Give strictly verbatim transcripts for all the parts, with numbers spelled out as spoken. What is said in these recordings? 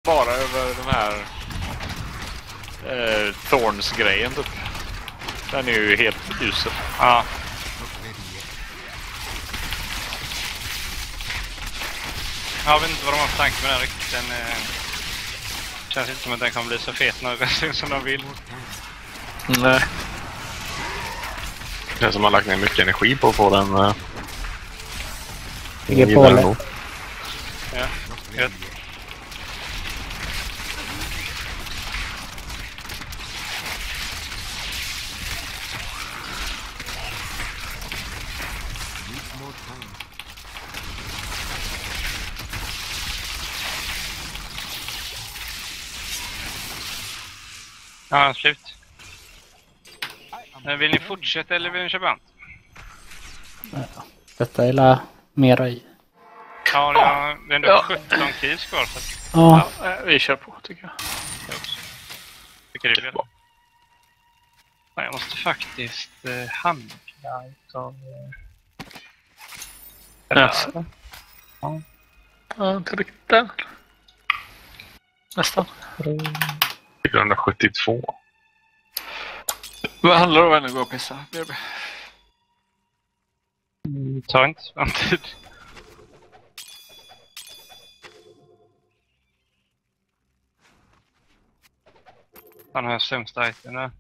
bara över den här eh, Thorns-grejen typ. Den är ju helt usel. Ja. Jag vet inte vad de har för tanke med den riktigt. Den eh, känns inte som att den kommer bli så fet någonsin som de vill. Nej. Det känns som att man har lagt ner mycket energi på att få den. Uh, Ligger på det. Ja, gött. Ja, slut. Men vill ni fortsätta eller vill ni köpa annat? Ja, detta är la mera i. Ja, det är ändå ja. sjutton kills kvar. Så. Ja. Ja, vi kör på tycker jag. Jag också. Tycker det är bra. Ja, jag måste faktiskt eh, handla utav... Eh, yes. Ja. Ja, inte riktigt där. Nästan. fyrahundrasjuttiotvå. Vad handlar det om att gå och pissa? Mm, ta inte så tid. Han har sämsta item där.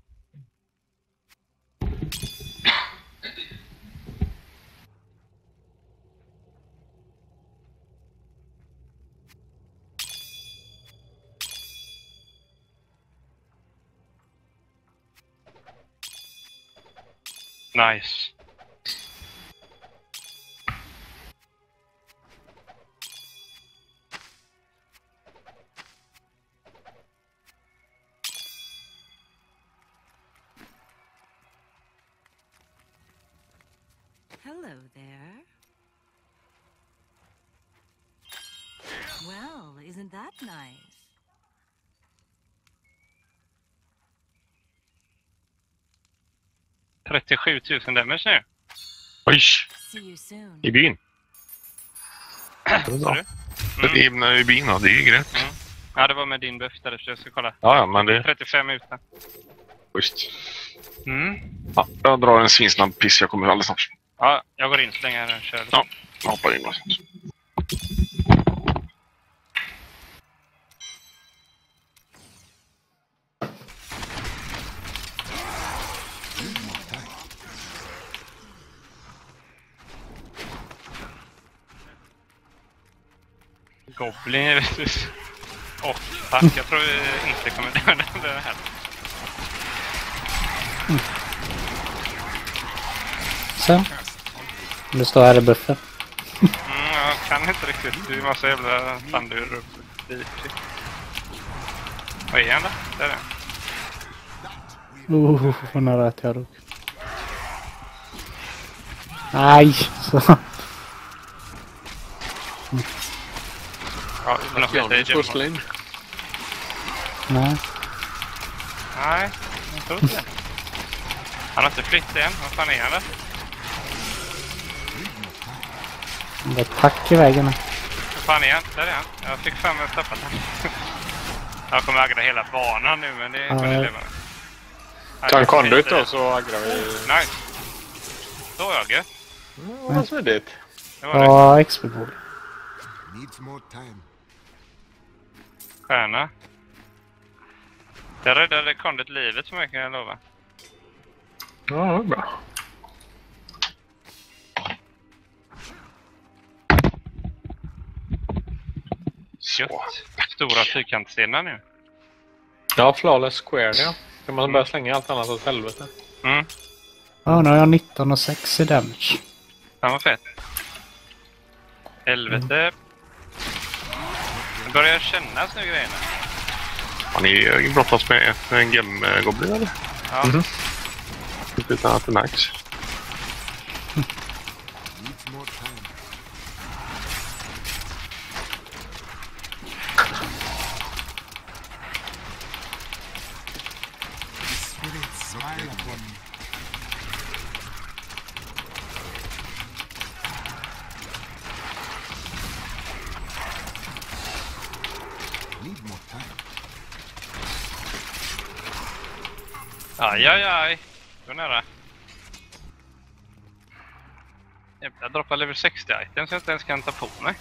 Nice. Hello there. Well, isn't that nice? trettiosju tusen damage nu. Oj! See you soon. I byn. Det är bra. Det är i byn, det är ju grejt. Mm. Ja, det var med din buff där, så jag ska kolla. Ja, ja, men det... trettiofem utan. Just. Mm. Ja, jag drar en svinsnabb piss, jag kommer alldeles snart. Ja, jag går in så länge jag kör. Ja, jag hoppar in och sånt. Goblin, vet du. Åh, tack. Jag tror jag inte kommer döda den här. Mm. Så. Det står här i buffen. Mm, jag kan inte riktigt. Det är en massa jävla sandur och dit. Vad är han då? Där är han. Uh, vad nära att jag dog. Nej, så. Mm. Ja, utan att skjuta i Gemma. Nej. Nej, jag tror inte det. Han har inte flyttat än. Vad fan är han där? Det är tack i vägen. Vad fan är han? Där är han. Jag fick fem och tappat han. Jag kommer aggra hela banan nu, men det kommer ja, leva. Kan Conduit då så agrar vi... Nej. Så är jag gött. Mm, vad smidigt. Ja, X P-bord. Stjärna. Jag räddade Conduit livet så mycket, jag lovar. Ja, det är bra. Gött. Stora fyrkantstenar nu. Ja, flawless square, ja. Kan man börja slänga allt annat åt helvete. Mm. Ja, nu har jag nitton och sex i damage. Fan vad fett. Helvete. Mm. Det börjar kännas nu grejerna. Har ni brottats med en gem-goblin eller? Ja. Mm. Utan att det märks. Aj, aj, aj. Det var nära. Jag droppar level sextio items så jag inte ens kan ta på mig.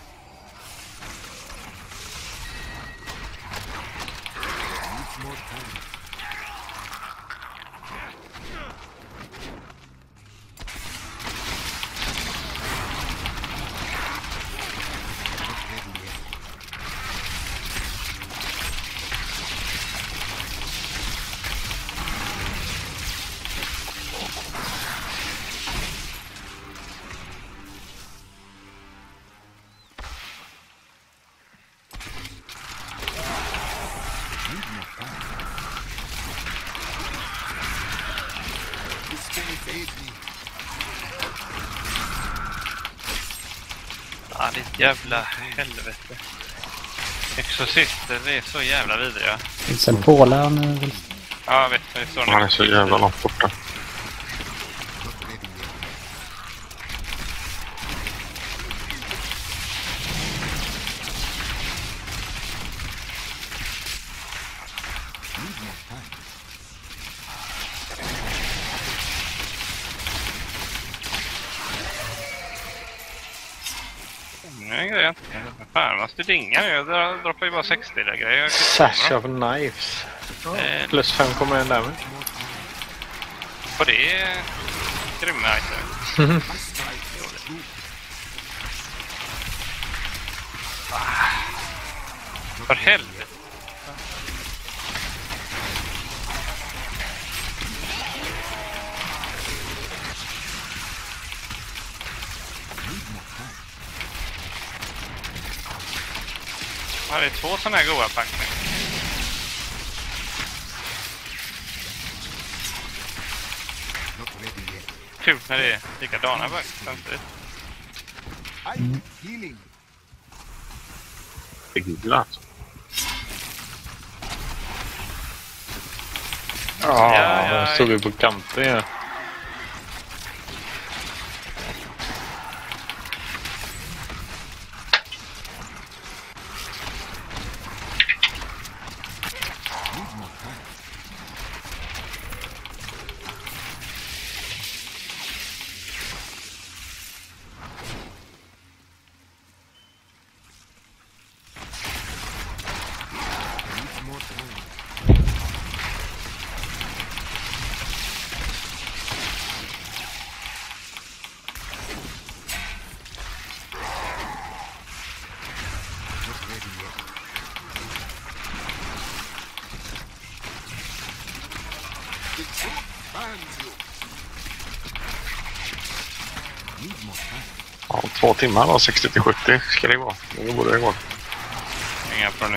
Ja, ditt jävla helvete. Exorcister, det är så jävla vidriga. Finns en påle nu vill... Ja, jag vet. Det står Han är så jävla långt borta. Nej, grejer inte. Fan, man måste dinga nu. Jag dra- droppar ju bara sextio där grejer. Sash of Knives. Eh, Plus fem komma ett damage. Och det är grymma item. Ah, för helvete. Ja, det är två sådana här goda packningar. Kul när det är likadana samtidigt. Det gillar alltså. Ja, Ja, ja, den stod ju på kanten. Ja. Ja, två timmar då, sextio till sjuttio ska det gå. Det borde det gå. Inga problem.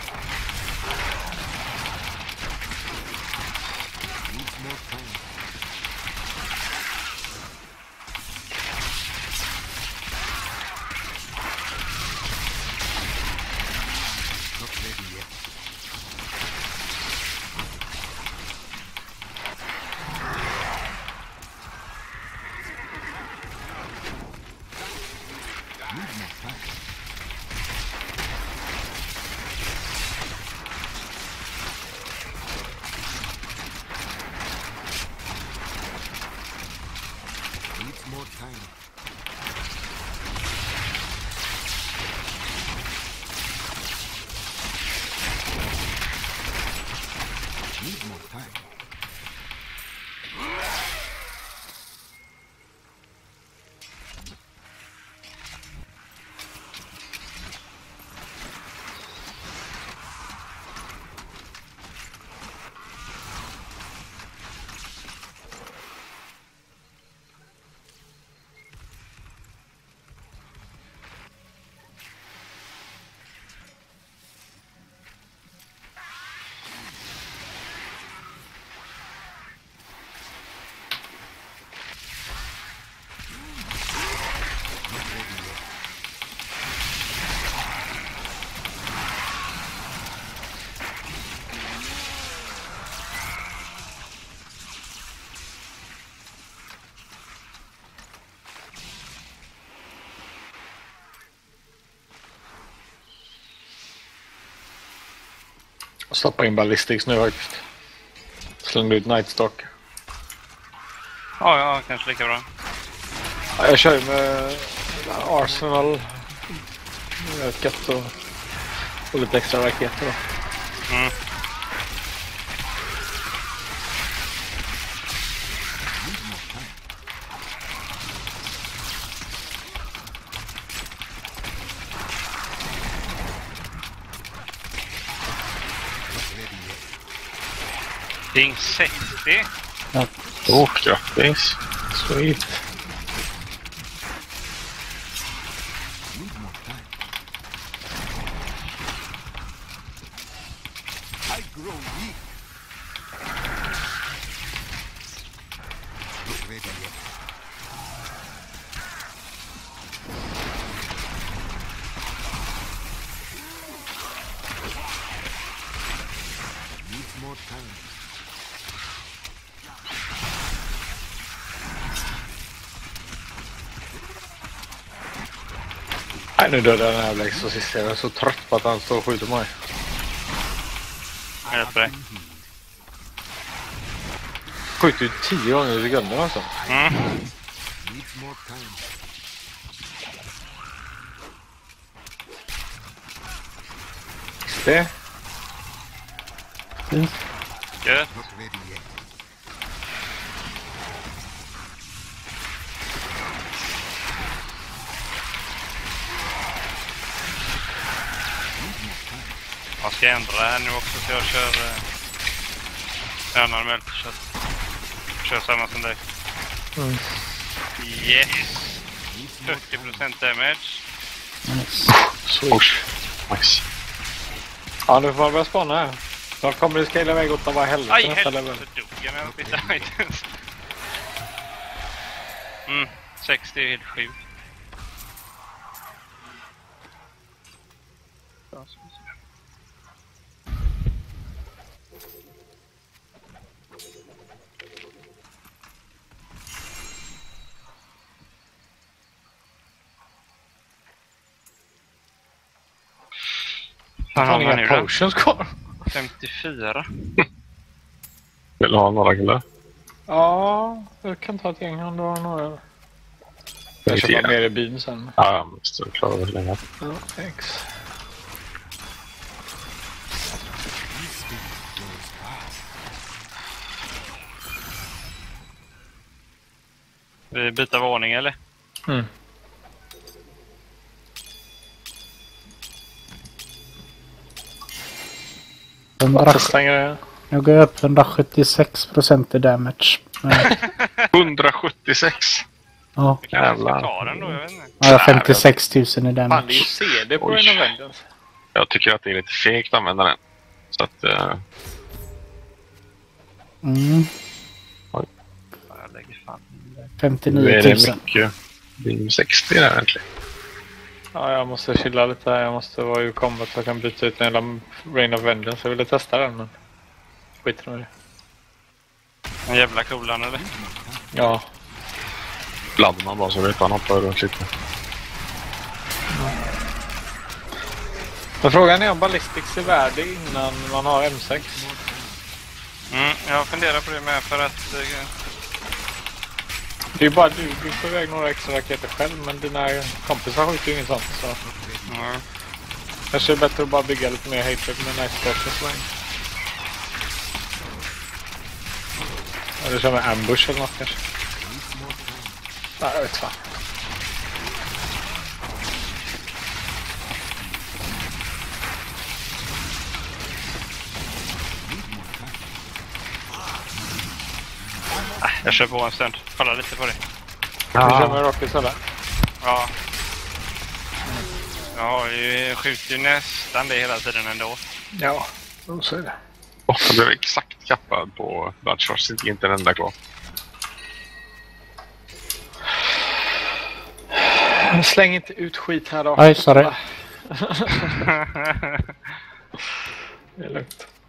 Stoppa in ballistics nu faktiskt. Slängde ut Nightstalk. Ja, ja, kanske lika bra. Ja, jag kör ju med Arsenal. Ökat och, och lite extra raketer då. Mm. Ding sextio. Ja. Åh, grattis. Sweet. Nej, nu dödade den här exorcisten. Jag är så trött på att han står och skjuter mig. Jag hjälper dig. Skjuter ju tio gånger i sekunden alltså. Mm. Det. Fint. Gött. Jag ska ändra det här nu också så jag kör eh, normalt kör, kör samma som dig. Mm. Yes! fyrtio procent damage. Nice. Swoosh. Nice. Ja, nu får man börja spana här. Snart kommer det scala iväg åt vad helvete Aj, nästa helvete level. så dog jag när jag bytte items. Mm, sextio är helt sjukt. Fan, Fan, har man nu inga då? potions kvar. femtiofyra. Vill du ha några killar? Ja, jag kan ta ett gäng om du har några. Jag köper mer i byn sen. Ja, jag måste klara det länge. Ja, thanks. Vi byter våning eller? Mm. hundra, Stänger det. nu går jag upp hundrasjuttiosex procent i damage. Men, hundrasjuttiosex. ja, Vi kanske ska Jävlar. ta den då, jag vet inte. jag har femtiosex tusen i Fan, det är ju damage. C D på Oj. en av Vengeance. Jag tycker att det är lite fegt att använda den. Så att... Uh, Mm, Ja, jag lägger fan i det. nu femtionio är det tusen. mycket... Det är sextio där egentligen. Ja, jag måste chilla lite här. Jag måste vara i combat så jag kan byta ut en jävla Rain of Vengeance. Jag ville testa den, men skit med det. En jävla coolare eller? Ja. Laddar man bara så vet man hoppar runt lite. Men frågan är om ballistics är värde innan man har M sex. Mm, jag funderar på det med för att... Eh, Det är ju bara du, du får iväg några extra raketer själv, men dina kompisar skjuter ju inget sånt. Så mm. kanske är bättre att bara bygga lite mer hatred med nice process line. Eller kör med ambush eller något kanske. Ja, jag vet fan. Ah, jag kör på en stund. Kolla lite på det. Vi kör med rockets eller? Ja. Ja, vi skjuter ju nästan det hela tiden ändå. Ja, så är det. Oh, jag blev exakt kappad på Bloodshot. Inte inte en enda kvar. Släng inte ut skit här då. Oj, sorry. Det är lugnt.